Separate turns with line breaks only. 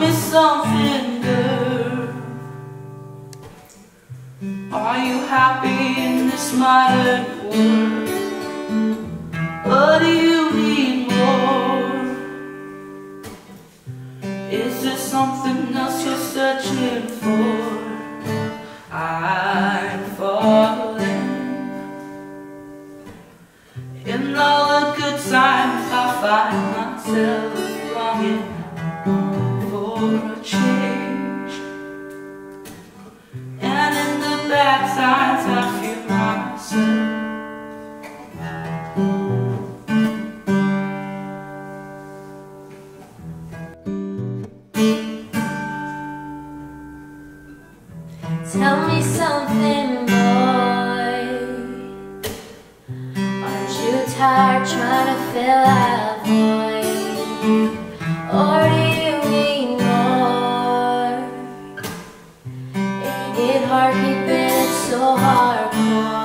me something, girl. Are you happy in this modern world? Or do you need more? Is there something else you're searching for? I'm falling. In all the good times I find myself longing for a change, and in the bad times I feel myself.
Tell me something, boy. Aren't you tired trying to fill that void? Or do you need more? Ain't it hard keeping it so hardcore?